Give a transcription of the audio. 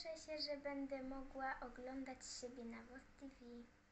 Cieszę się, że będę mogła oglądać siebie na WOS TV.